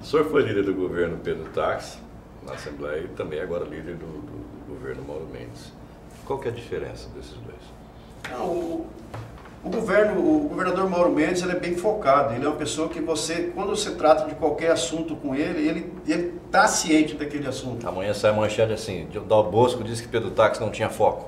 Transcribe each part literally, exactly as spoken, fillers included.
O senhor foi líder do governo Pedro Tax na Assembleia e também agora líder do, do, do governo Mauro Mendes. Qual que é a diferença desses dois? Não, o, o, governo, o governador Mauro Mendes ele é bem focado. Ele é uma pessoa que você, quando você trata de qualquer assunto com ele, ele ele está ciente daquele assunto. Amanhã sai a manchete assim, Dal Bosco disse que Pedro Tax não tinha foco.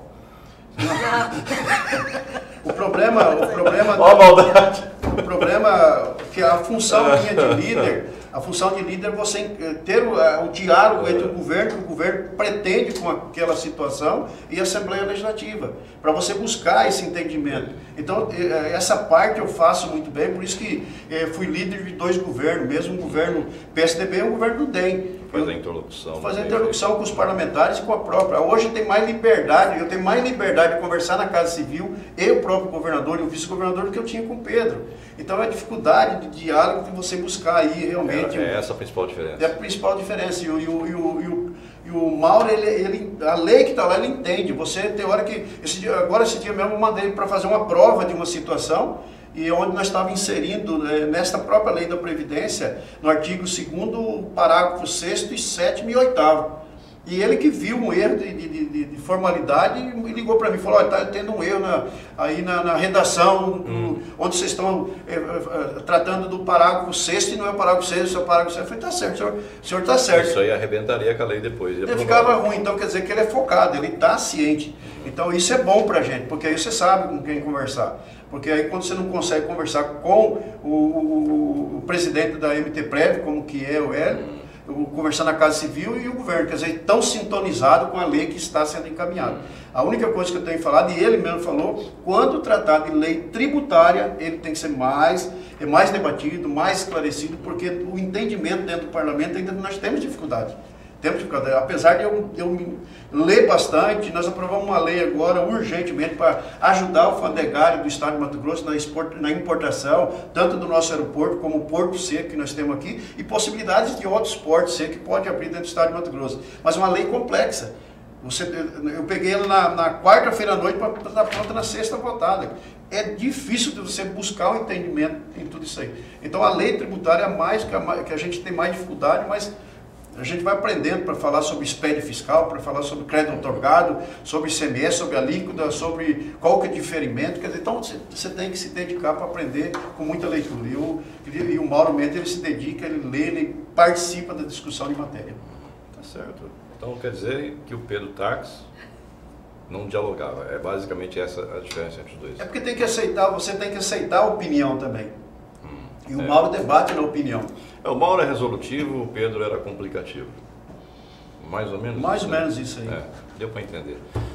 O problema, o problema, Ó a maldade. o problema é que a função minha de líder, a função de líder é você ter o, o diálogo entre o governo, que o governo pretende com aquela situação, e a Assembleia Legislativa, para você buscar esse entendimento. Então, essa parte eu faço muito bem, por isso que fui líder de dois governos, mesmo o governo P S D B e o governo do D E M. Fazer a interlocução. Fazer a interlocução com os parlamentares e com a própria. Hoje tem mais liberdade, eu tenho mais liberdade de conversar na Casa Civil, e o próprio governador e o vice-governador, do que eu tinha com o Pedro. Então é a dificuldade de diálogo de você buscar aí realmente... É, é essa a principal diferença. É a principal diferença. E o, e o, e o, e o, e o Mauro, ele, ele, a lei que está lá, ele entende. Você tem hora que... Esse dia, agora esse dia mesmo eu mandei para fazer uma prova de uma situação, e onde nós estávamos inserindo, né, nesta própria lei da Previdência, no artigo segundo, parágrafo sexto e sétimo e oitavo. E ele que viu um erro de, de, de, de formalidade e ligou para mim e falou, olha, está tendo um erro na, aí na, na redação, do, hum. onde vocês estão é, é, tratando do parágrafo sexto e não é o parágrafo sexto, é o parágrafo sexto. Eu falei, tá certo, o senhor está certo. Isso aí arrebentaria com a lei depois. Ele ficava ruim, então quer dizer que ele é focado, ele está ciente. Então isso é bom para a gente, porque aí você sabe com quem conversar. Porque aí quando você não consegue conversar com o, o, o presidente da M T Prev, como que é o Hélio, conversar na Casa Civil e o governo, quer dizer, tão sintonizado com a lei que está sendo encaminhada. A única coisa que eu tenho falado, e ele mesmo falou, quando tratar de lei tributária, ele tem que ser mais, é mais debatido, mais esclarecido, porque o entendimento dentro do parlamento ainda nós temos dificuldade. Temos dificuldade. Apesar de eu, eu ler bastante, nós aprovamos uma lei agora urgentemente para ajudar o fandegário do estado de Mato Grosso na, export, na importação, tanto do nosso aeroporto como o porto seco que nós temos aqui, e possibilidades de outros portos secos que pode abrir dentro do estado de Mato Grosso. Mas uma lei complexa. Você, eu peguei ela na, na quarta-feira à noite para estar pronta na sexta votada. É difícil de você buscar o entendimento em tudo isso aí. Então a lei tributária é mais que a, que a gente tem mais dificuldade, mas a gente vai aprendendo para falar sobre espécie fiscal, para falar sobre crédito otorgado, sobre I C M S, sobre alíquota, sobre qual que é o diferimento. Quer dizer, então você, você tem que se dedicar para aprender com muita leitura. E o, e o Mauro Mendes, ele se dedica, ele lê, ele participa da discussão de matéria. Tá certo. Então quer dizer que o Pedro Tax não dialogava. É basicamente essa a diferença entre os dois. É porque tem que aceitar, você tem que aceitar a opinião também. Hum, e o é. Mauro debate na opinião. É, o Mauro é resolutivo, o Pedro era complicativo. Mais ou menos Mais isso, ou né? menos isso aí. É, deu para entender.